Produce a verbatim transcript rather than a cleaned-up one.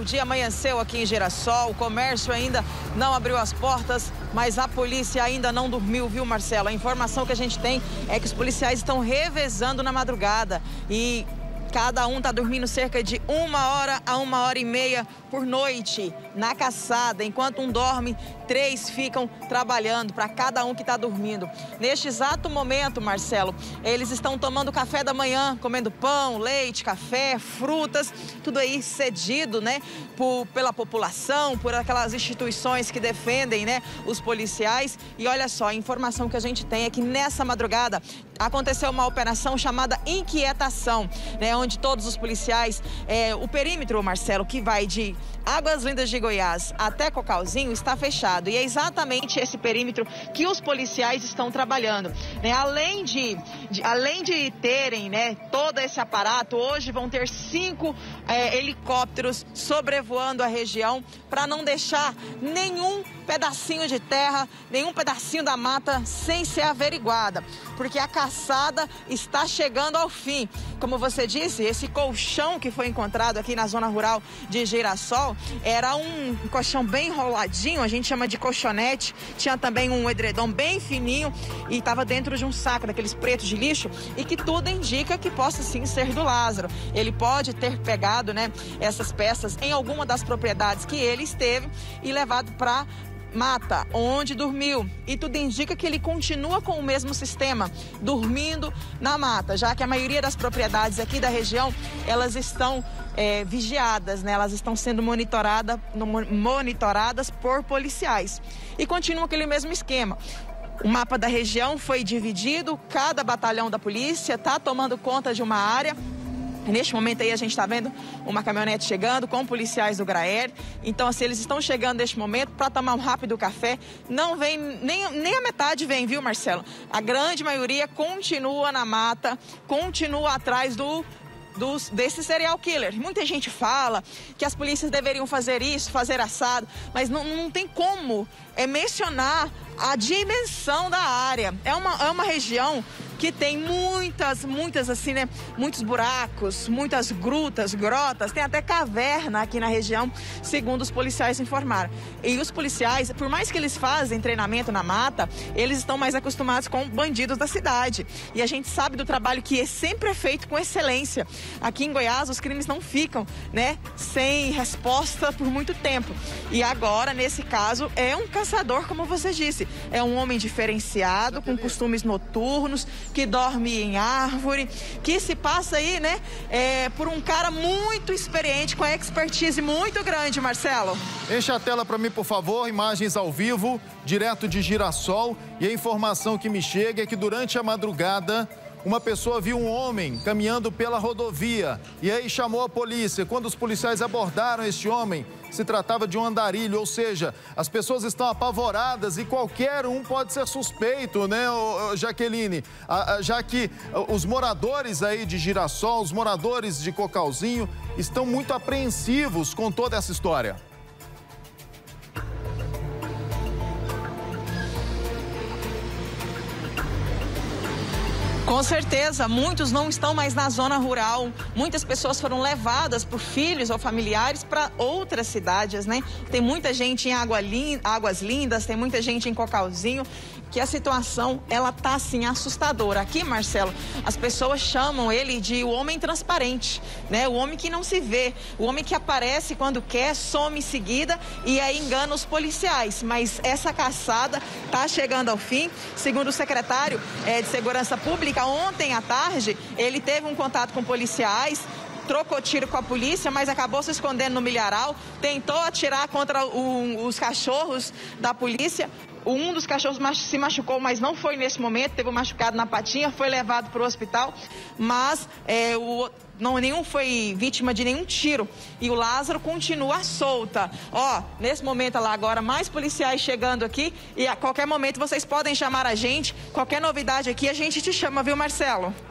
O dia amanheceu aqui em Girassol, o comércio ainda não abriu as portas, mas a polícia ainda não dormiu, viu, Marcelo? A informação que a gente tem é que os policiais estão revezando na madrugada e cada um está dormindo cerca de uma hora a uma hora e meia por noite na caçada. Enquanto um dorme, três ficam trabalhando para cada um que está dormindo. Neste exato momento, Marcelo, eles estão tomando café da manhã, comendo pão, leite, café, frutas, tudo aí cedido, né, por, pela população, por aquelas instituições que defendem, né, os policiais. E olha só, a informação que a gente tem é que nessa madrugada aconteceu uma operação chamada Inquietação, né, onde todos os policiais, é, o perímetro, Marcelo, que vai de Águas Lindas de Goiás até Cocalzinho está fechado. E é exatamente esse perímetro que os policiais estão trabalhando, né? Além de, de, além de terem, né, todo esse aparato, hoje vão ter cinco é, helicópteros sobrevoando a região para não deixar nenhum pedacinho de terra, nenhum pedacinho da mata sem ser averiguada, porque a caçada está chegando ao fim. Como você disse, esse colchão que foi encontrado aqui na zona rural de Girassol era um colchão bem enroladinho, a gente chama de colchonete, tinha também um edredom bem fininho e estava dentro de um saco daqueles pretos de lixo e que tudo indica que possa sim ser do Lázaro. Ele pode ter pegado, né, essas peças em alguma das propriedades que ele esteve e levado para mata, onde dormiu. E tudo indica que ele continua com o mesmo sistema, dormindo na mata, já que a maioria das propriedades aqui da região, elas estão é, vigiadas, né? Elas estão sendo monitorada, monitoradas por policiais. E continua aquele mesmo esquema. O mapa da região foi dividido, cada batalhão da polícia está tomando conta de uma área. Neste momento aí a gente está vendo uma caminhonete chegando com policiais do GRAER. Então, assim, eles estão chegando neste momento para tomar um rápido café. Não vem, nem, nem a metade vem, viu, Marcelo? A grande maioria continua na mata, continua atrás do... Dos, desse serial killer. Muita gente fala que as polícias deveriam fazer isso, fazer assado, mas não, não tem como é, mencionar a dimensão da área. É uma, é uma região que tem muitas, muitas assim, né, muitos buracos, muitas grutas, grotas, tem até caverna aqui na região, segundo os policiais informaram. E os policiais, por mais que eles fazem treinamento na mata, eles estão mais acostumados com bandidos da cidade. E a gente sabe do trabalho que é sempre é feito com excelência. Aqui em Goiás, os crimes não ficam, né, sem resposta por muito tempo. E agora, nesse caso, é um caçador, como você disse. É um homem diferenciado, com costumes noturnos, que dorme em árvore, que se passa aí, né, é, por um cara muito experiente, com a expertise muito grande, Marcelo. Enche a tela para mim, por favor, imagens ao vivo, direto de Girassol. E a informação que me chega é que durante a madrugada, uma pessoa viu um homem caminhando pela rodovia e aí chamou a polícia. Quando os policiais abordaram este homem, se tratava de um andarilho, ou seja, as pessoas estão apavoradas e qualquer um pode ser suspeito, né, Jaqueline? Já que os moradores aí de Girassol, os moradores de Cocalzinho estão muito apreensivos com toda essa história. Com certeza, muitos não estão mais na zona rural. Muitas pessoas foram levadas por filhos ou familiares para outras cidades, né? Tem muita gente em Água Lin- Águas Lindas, tem muita gente em Cocalzinho, que a situação, ela tá assim assustadora. Aqui, Marcelo, as pessoas chamam ele de o homem transparente, né? O homem que não se vê, o homem que aparece quando quer, some em seguida e aí engana os policiais. Mas essa caçada tá chegando ao fim. Segundo o secretário é, de Segurança Pública, ontem à tarde, ele teve um contato com policiais, trocou tiro com a polícia, mas acabou se escondendo no milharal, tentou atirar contra o, os cachorros da polícia. Um dos cachorros se machucou, mas não foi nesse momento, teve um machucado na patinha, foi levado para o hospital, mas é, o, não, nenhum foi vítima de nenhum tiro. E o Lázaro continua solta. Ó, nesse momento lá agora, mais policiais chegando aqui e a qualquer momento vocês podem chamar a gente, qualquer novidade aqui a gente te chama, viu, Marcelo?